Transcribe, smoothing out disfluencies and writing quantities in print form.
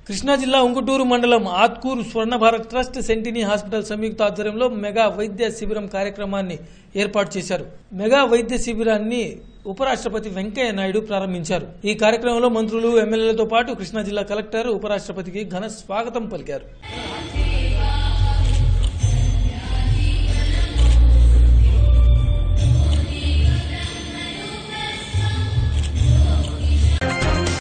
కృష్ణా జిల్లా ఉంగుటూరు మండలం ఆత్కూరు స్వర్ణ భారత్ ట్రస్ట్ సెంటినీ హాస్పిటల్ సంయుక్త ఆధ్వర్యంలో మెగా వైద్య శిబిరం కార్యక్రమాన్ని ఏర్పాటు చేశారు. మెగా వైద్య శిబిరాన్ని ఉపరాష్ట్రపతి వెంకయ్య నాయుడు ప్రారంభించారు. ఈ కార్యక్రమంలో మంత్రులు, ఎమ్మెల్యేలతో పాటు కృష్ణా జిల్లా కలెక్టర్ ఉపరాష్ట్రపతికి ఘన స్వాగతం పలికారు.